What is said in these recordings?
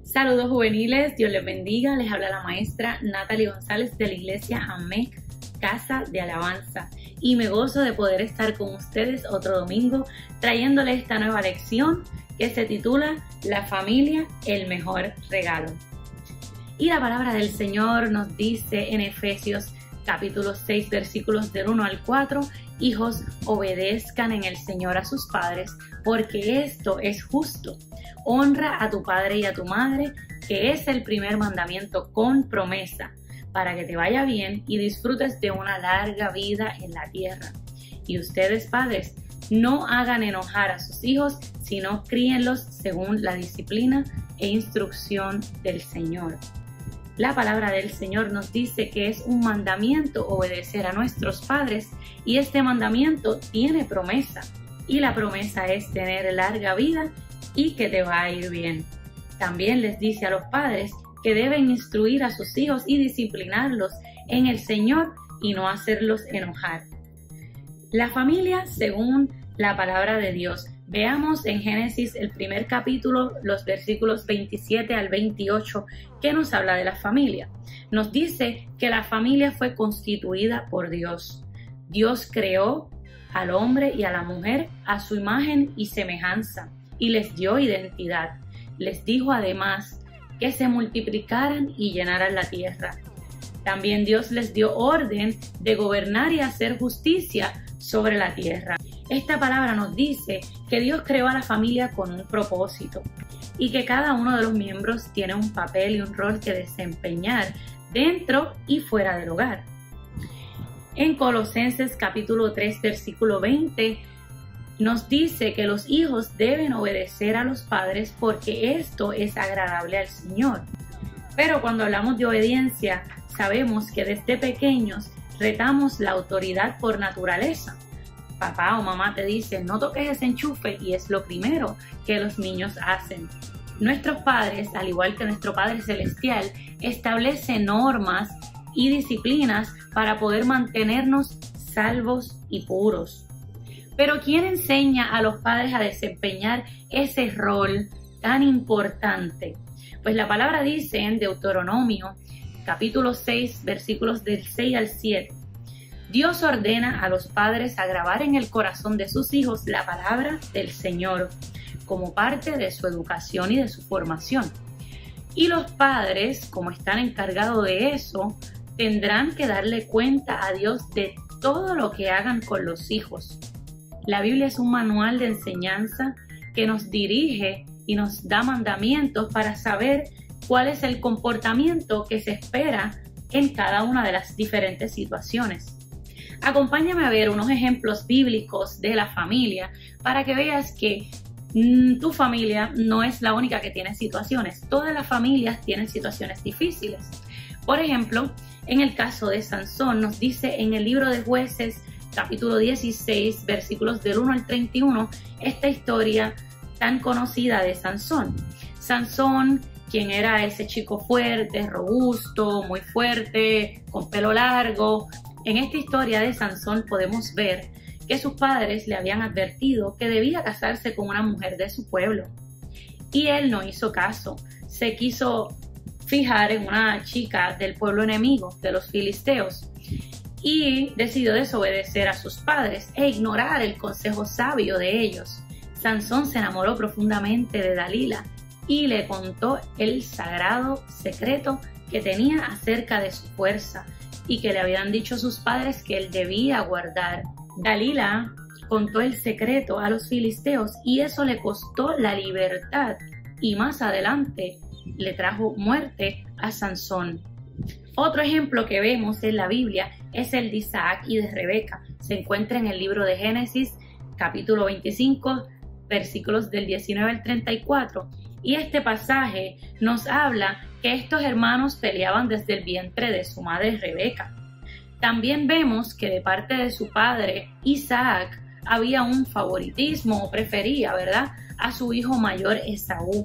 Saludos juveniles, Dios les bendiga. Les habla la maestra Natalie González de la Iglesia Ante, casa de Alabanza. Y me gozo de poder estar con ustedes otro domingo trayéndoles esta nueva lección que se titula La familia, el mejor regalo. Y la palabra del Señor nos dice en Efesios capítulo 6 versículos del 1 al 4: Hijos, obedezcan en el Señor a sus padres, porque esto es justo. Honra a tu padre y a tu madre, que es el primer mandamiento con promesa, para que te vaya bien y disfrutes de una larga vida en la tierra. Y ustedes, padres, no hagan enojar a sus hijos, sino críenlos según la disciplina e instrucción del Señor. La palabra del Señor nos dice que es un mandamiento obedecer a nuestros padres, y este mandamiento tiene promesa, y la promesa es tener larga vida y que te va a ir bien. También les dice a los padres que deben instruir a sus hijos y disciplinarlos en el Señor y no hacerlos enojar. La familia según la palabra de Dios. Veamos en Génesis el primer capítulo, los versículos 27 al 28, que nos habla de la familia. Nos dice que la familia fue constituida por Dios. Dios creó al hombre y a la mujer a su imagen y semejanza, y les dio identidad. Les dijo además que se multiplicaran y llenaran la tierra. También Dios les dio orden de gobernar y hacer justicia sobre la tierra. Esta palabra nos dice que Dios creó a la familia con un propósito y que cada uno de los miembros tiene un papel y un rol que desempeñar dentro y fuera del hogar. En Colosenses capítulo 3 versículo 20 nos dice que los hijos deben obedecer a los padres porque esto es agradable al Señor. Pero cuando hablamos de obediencia, sabemos que desde pequeños retamos la autoridad por naturaleza. Papá o mamá te dicen, no toques ese enchufe, y es lo primero que los niños hacen. Nuestros padres, al igual que nuestro Padre Celestial, establece normas y disciplinas para poder mantenernos salvos y puros. Pero ¿quién enseña a los padres a desempeñar ese rol tan importante? Pues la palabra dice en Deuteronomio, capítulo 6, versículos del 6 al 7. Dios ordena a los padres a grabar en el corazón de sus hijos la palabra del Señor, como parte de su educación y de su formación. Y los padres, como están encargados de eso, tendrán que darle cuenta a Dios de todo lo que hagan con los hijos. La Biblia es un manual de enseñanza que nos dirige y nos da mandamientos para saber cuál es el comportamiento que se espera en cada una de las diferentes situaciones. Acompáñame a ver unos ejemplos bíblicos de la familia para que veas que tu familia no es la única que tiene situaciones. Todas las familias tienen situaciones difíciles. Por ejemplo, en el caso de Sansón, nos dice en el libro de Jueces, capítulo 16, versículos del 1 al 31, esta historia tan conocida de Sansón. Sansón, quien era ese chico fuerte, robusto, muy fuerte, con pelo largo. En esta historia de Sansón podemos ver que sus padres le habían advertido que debía casarse con una mujer de su pueblo. Y él no hizo caso, se quiso fijar en una chica del pueblo enemigo, de los filisteos, y decidió desobedecer a sus padres e ignorar el consejo sabio de ellos. Sansón se enamoró profundamente de Dalila y le contó el sagrado secreto que tenía acerca de su fuerza y que le habían dicho sus padres que él debía guardar. Dalila contó el secreto a los filisteos y eso le costó la libertad y más adelante le trajo muerte a Sansón. Otro ejemplo que vemos en la Biblia es el de Isaac y de Rebeca. Se encuentra en el libro de Génesis, capítulo 25, versículos del 19 al 34. Y este pasaje nos habla que estos hermanos peleaban desde el vientre de su madre Rebeca. También vemos que de parte de su padre Isaac había un favoritismo o prefería, ¿verdad?, a su hijo mayor Esaú.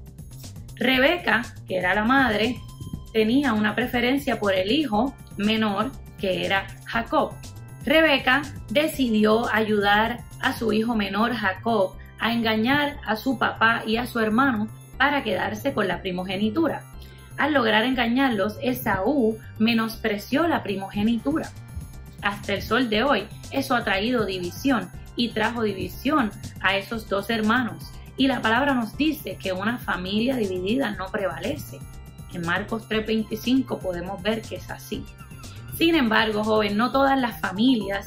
Rebeca, que era la madre, tenía una preferencia por el hijo menor, que era Jacob. Rebeca decidió ayudar a su hijo menor Jacob a engañar a su papá y a su hermano para quedarse con la primogenitura. Al lograr engañarlos, Esaú menospreció la primogenitura. Hasta el sol de hoy, eso ha traído división y trajo división a esos dos hermanos. Y la palabra nos dice que una familia dividida no prevalece. En Marcos 3:25 podemos ver que es así. Sin embargo, joven, no todas las familias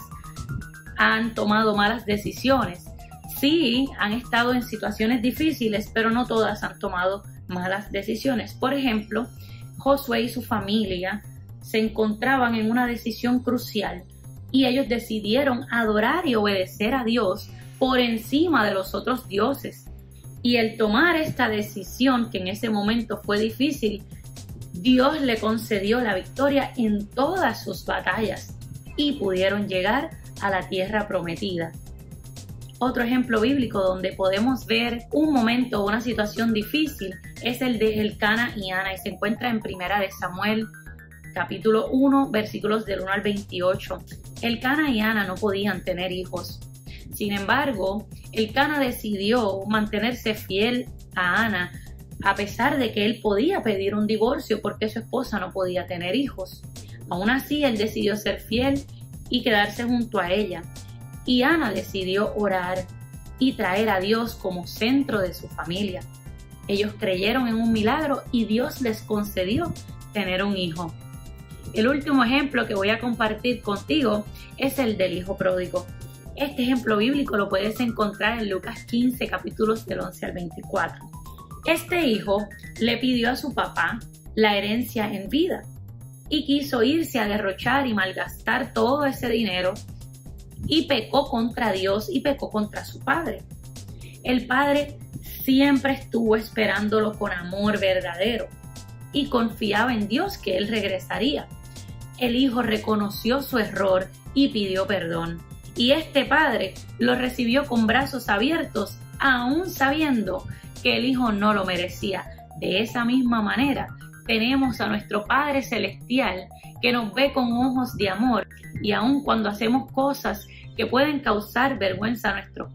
han tomado malas decisiones. Sí, han estado en situaciones difíciles, pero no todas han tomado malas decisiones. Por ejemplo, Josué y su familia se encontraban en una decisión crucial y ellos decidieron adorar y obedecer a Dios por encima de los otros dioses. Y el tomar esta decisión, que en ese momento fue difícil, Dios le concedió la victoria en todas sus batallas y pudieron llegar a la tierra prometida. Otro ejemplo bíblico donde podemos ver un momento o una situación difícil es el de Elcana y Ana, y se encuentra en 1 de Samuel, capítulo 1, versículos del 1 al 28. Elcana y Ana no podían tener hijos. Sin embargo, Elcana decidió mantenerse fiel a Ana, a pesar de que él podía pedir un divorcio porque su esposa no podía tener hijos. Aún así, él decidió ser fiel y quedarse junto a ella. Y Ana decidió orar y traer a Dios como centro de su familia. Ellos creyeron en un milagro y Dios les concedió tener un hijo. El último ejemplo que voy a compartir contigo es el del hijo pródigo. Este ejemplo bíblico lo puedes encontrar en Lucas 15, capítulos del 11 al 24. Este hijo le pidió a su papá la herencia en vida y quiso irse a derrochar y malgastar todo ese dinero y pecó contra Dios y pecó contra su padre. El padre siempre estuvo esperándolo con amor verdadero y confiaba en Dios que él regresaría. El hijo reconoció su error y pidió perdón. Y este padre lo recibió con brazos abiertos, aún sabiendo que el hijo no lo merecía. De esa misma manera, tenemos a nuestro Padre Celestial que nos ve con ojos de amor, y aun cuando hacemos cosas que pueden causar vergüenza a nuestros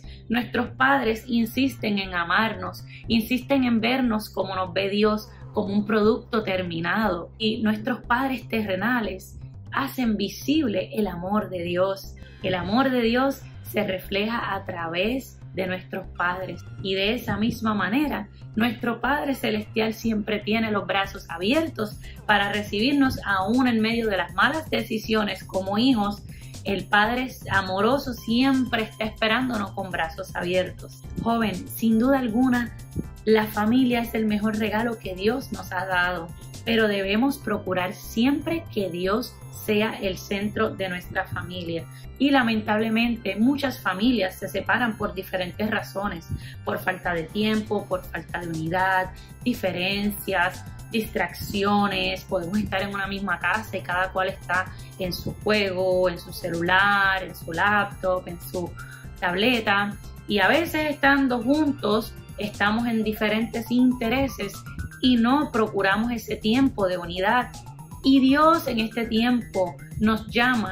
padres insisten en amarnos, insisten en vernos como nos ve Dios, como un producto terminado. Y nuestros padres terrenales hacen visible el amor de Dios. El amor de Dios se refleja a través de nuestros padres, y de esa misma manera nuestro Padre Celestial siempre tiene los brazos abiertos para recibirnos aún en medio de las malas decisiones como hijos. El Padre amoroso siempre está esperándonos con brazos abiertos. Joven, sin duda alguna, la familia es el mejor regalo que Dios nos ha dado, pero debemos procurar siempre que Dios sea el centro de nuestra familia. Y lamentablemente muchas familias se separan por diferentes razones, por falta de tiempo, por falta de unidad, diferencias, distracciones. Podemos estar en una misma casa y cada cual está en su juego, en su celular, en su laptop, en su tableta, y a veces estando juntos estamos en diferentes intereses y no procuramos ese tiempo de unidad. Y Dios en este tiempo nos llama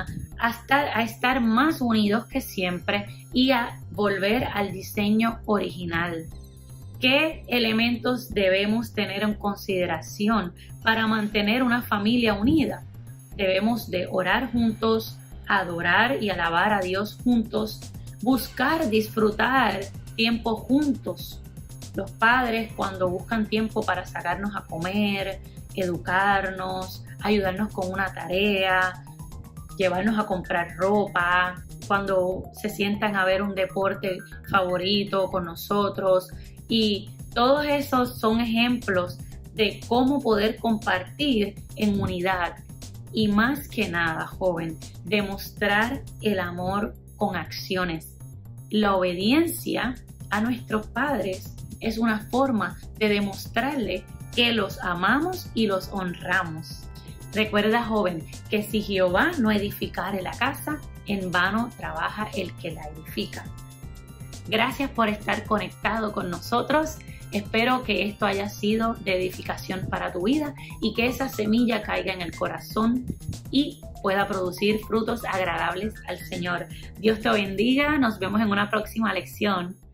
a estar más unidos que siempre y a volver al diseño original. ¿Qué elementos debemos tener en consideración para mantener una familia unida? Debemos de orar juntos, adorar y alabar a Dios juntos, buscar disfrutar tiempo juntos. Los padres, cuando buscan tiempo para sacarnos a comer, educarnos, ayudarnos con una tarea, llevarnos a comprar ropa, cuando se sientan a ver un deporte favorito con nosotros, y todos esos son ejemplos de cómo poder compartir en unidad. Y más que nada, joven, demostrar el amor con acciones. La obediencia a nuestros padres es una forma de demostrarle que los amamos y los honramos. Recuerda, joven, que si Jehová no edificare la casa, en vano trabaja el que la edifica. Gracias por estar conectado con nosotros. Espero que esto haya sido de edificación para tu vida y que esa semilla caiga en el corazón y pueda producir frutos agradables al Señor. Dios te bendiga. Nos vemos en una próxima lección.